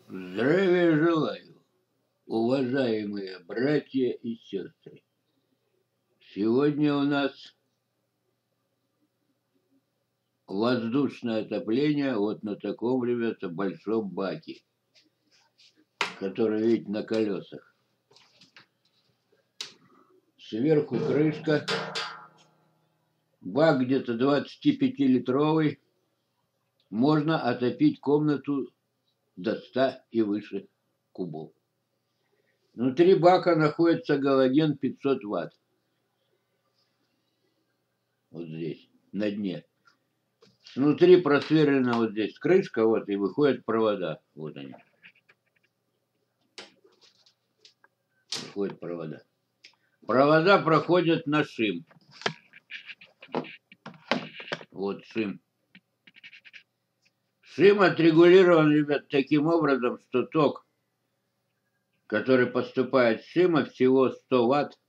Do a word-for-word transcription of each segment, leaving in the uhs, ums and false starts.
Здравия желаю, уважаемые братья и сестры. Сегодня у нас воздушное отопление вот на таком, ребята, большом баке, который, видите, на колесах. Сверху крышка, бак где-то двадцатипятилитровый, можно отопить комнату до ста и выше кубов. Внутри бака находится галоген пятьсот ватт. Вот здесь, на дне. Внутри просверлена вот здесь крышка, вот, и выходят провода. Вот они. Выходят провода. Провода проходят на шим. Вот шим. Шим отрегулирован, ребят, таким образом, что ток, который поступает с шима, всего сто ватт.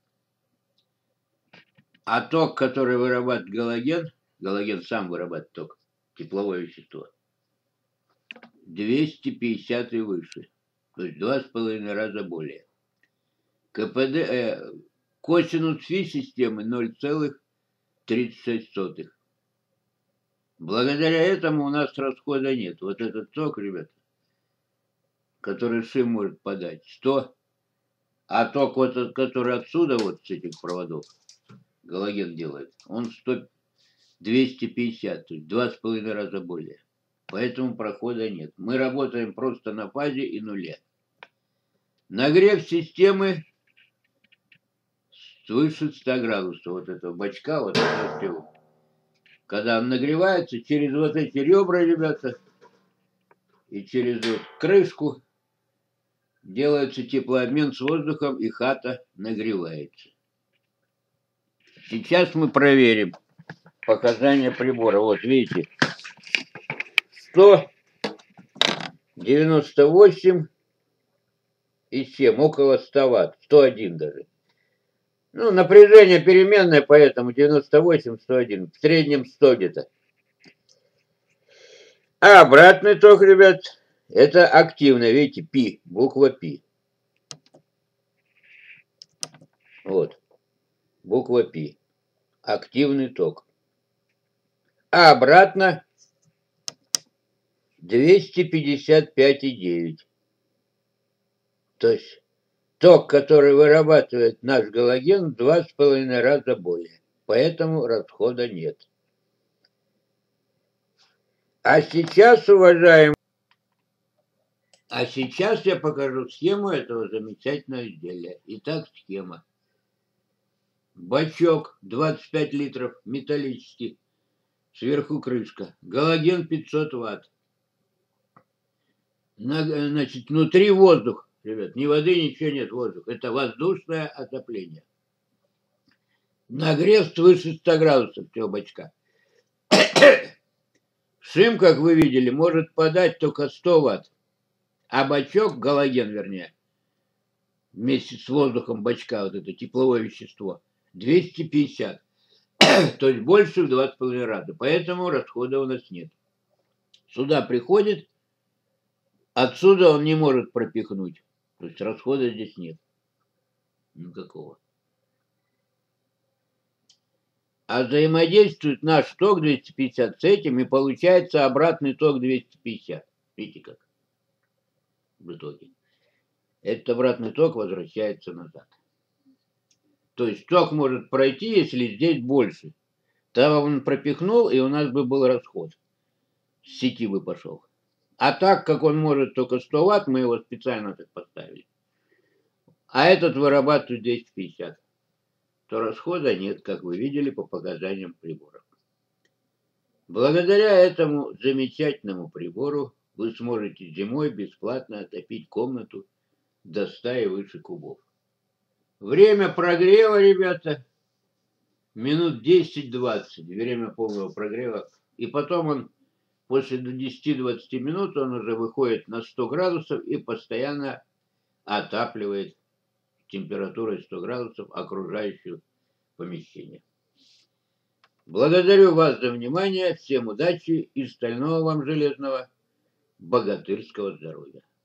А ток, который вырабатывает галоген, галоген сам вырабатывает ток, тепловое вещество, двести пятьдесят и выше. То есть два с половиной раза более. КПД, э, косинус фи системы ноль целых тридцать шесть сотых. Благодаря этому у нас расхода нет. Вот этот ток, ребята, который шим может подать, сто. А ток, вот, который отсюда, вот с этих проводов, галоген делает, он сто, двести пятьдесят, то есть два с половиной раза более. Поэтому прохода нет. Мы работаем просто на фазе и нуле. Нагрев системы свыше ста градусов. Вот этого бачка, вот этого всего. Когда он нагревается, через вот эти ребра, ребята, и через вот крышку делается теплообмен с воздухом, и хата нагревается. Сейчас мы проверим показания прибора. Вот видите, сто девяносто восемь и семь, около ста ватт, сто один даже. Ну, напряжение переменное, поэтому девяносто восемь, сто один, в среднем сто где-то. А обратный ток, ребят, это активно, видите, пи, буква пи. Вот, буква пи, активный ток. А обратно двести пятьдесят пять и девять. То есть ток, который вырабатывает наш галоген, в два с половиной раза более. Поэтому расхода нет. А сейчас, уважаемые, а сейчас я покажу схему этого замечательного изделия. Итак, схема. Бачок двадцать пять литров, металлический. Сверху крышка. Галоген пятьсот ватт. Значит, внутри воздух. Ребят, ни воды, ничего нет, воздух. Это воздушное отопление. Нагрев свыше ста градусов этого бачка. Шим, как вы видели, может подать только сто ватт. А бачок, галоген вернее, вместе с воздухом бачка, вот это тепловое вещество, двести пятьдесят. То есть больше в два с половиной раза. Поэтому расхода у нас нет. Сюда приходит, отсюда он не может пропихнуть. То есть расхода здесь нет. Никакого. А взаимодействует наш ток двести пятьдесят с этим, и получается обратный ток двести пятьдесят. Видите как? В итоге. Этот обратный ток возвращается назад. То есть ток может пройти, если здесь больше. Там он пропихнул, и у нас бы был расход. С сети бы пошел. А так как он может только сто ватт, мы его специально так поставили. А этот вырабатывает двести пятьдесят. То расхода нет, как вы видели по показаниям приборов. Благодаря этому замечательному прибору вы сможете зимой бесплатно отопить комнату до ста и выше кубов. Время прогрева, ребята, минут десять-двадцать. Время полного прогрева. И потом он после десяти-двадцати минут он уже выходит на сто градусов и постоянно отапливает температурой сто градусов окружающее помещение. Благодарю вас за внимание. Всем удачи и стального вам железного богатырского здоровья.